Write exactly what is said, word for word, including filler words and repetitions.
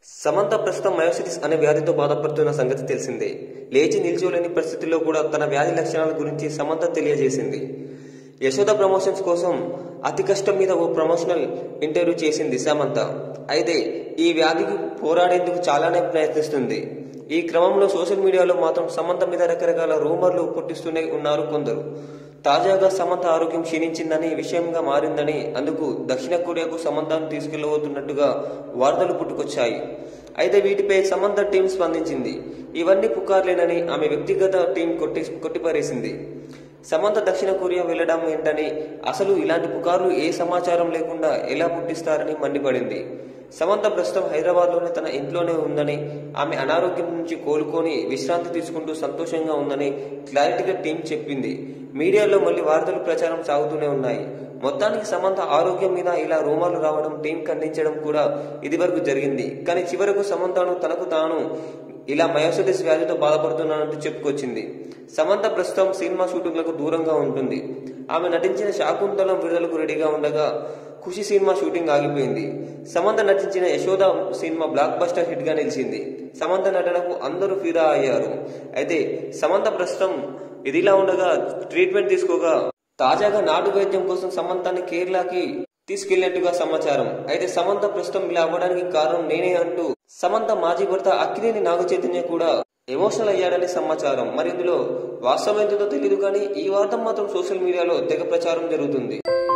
సమంత ప్రస్తుతం మయోసిటిస్ అనే వ్యాధితో బాధపడుతున్న సంగతి తెలిసిందే. లేచి నిల్చోలేని పరిస్థితుల్లో కూడా తన వ్యాధి లక్షణాల గురించి సమంత తెలియజేసింది. యశోద ప్రమోషన్స్ కోసం అతి కష్టం మీద ఓ ప్రమోషనల్ ఇంటర్వ్యూ చేసింది సమంత. అయితే ఈ వ్యాధికి పోరాడేందుకు చాలానే ప్రయత్నిస్తుంది. ఈ క్రమంలో సోషల్ మీడియాలో మాత్రం సమంత మీద రకరకాల రూమర్లు పుట్టిస్తూనే ఉన్నారు కొందరు. తాజాగా సమంత ఆరోగ్యం క్షీణించిందని విషయంగా మారిందని, అందుకు దక్షిణ కొరియాకు సమంతను తీసుకెళ్లబోతున్నట్టుగా వార్తలు పుట్టుకొచ్చాయి. అయితే వీటిపై సమంత టీం స్పందించింది. ఇవన్నీ పుకార్లేనని ఆమె వ్యక్తిగత టీం కొట్టి కొట్టిపారేసింది. సమంత దక్షిణ కొరియా వెళ్లడం ఏంటని, అసలు ఇలాంటి పుకార్లు ఏ సమాచారం లేకుండా ఎలా పుట్టిస్తారని మండిపడింది. సమంత ప్రస్తుతం హైదరాబాద్లోనే తన ఇంట్లోనే ఉందని, ఆమె అనారోగ్యం నుంచి కోలుకొని విశ్రాంతి తీసుకుంటూ సంతోషంగా ఉందని క్లారిటీగా టీం చెప్పింది. మీడియాలో మళ్లీ వార్తలు ప్రచారం సాగుతూనే ఉన్నాయి. మొత్తానికి సమంత ఆరోగ్యం మీద ఇలా రూమర్లు రావడం, టీం ఖండించడం కూడా ఇదివరకు జరిగింది. కానీ చివరకు సమంతను తనకు తాను ఇలా మయోసిటిస్ వ్యాధితో బాధపడుతున్నానంటూ చెప్పుకొచ్చింది. సమంత ప్రస్తుతం సినిమా షూటింగ్లకు దూరంగా ఉంటుంది. ఆమె నటించిన శాకుంతలం విడుదలకు రెడీగా ఉండగా ఖుషి సినిమా షూటింగ్ ఆగిపోయింది. సమంత నటించిన యశోద సినిమా బ్లాక్ బస్టర్ హిట్ గా నిలిచింది. సమంత నటనకు అందరూ ఫిదా అయ్యారు. అయితే సమంత ప్రస్తుతం ఇదిలా ఉండగా ట్రీట్మెంట్ తీసుకోగా తాజాగా నాటు వైద్యం కోసం సమంతాన్ని కేరళకి తీసుకెళ్లినట్టుగా సమాచారం. అయితే సమంత ప్రస్తుతం ఇలా అవ్వడానికి కారణం నేనే అంటూ సమంత మాజీ భర్త అక్కినేని నాగ చైతన్య కూడా ఎమోషనల్ అయ్యాడని సమాచారం. మరి ఇందులో వాస్తవం ఎంతో తెలియదు కానీ ఈ వార్త మాత్రం సోషల్ మీడియాలో తెగ ప్రచారం జరుగుతుంది.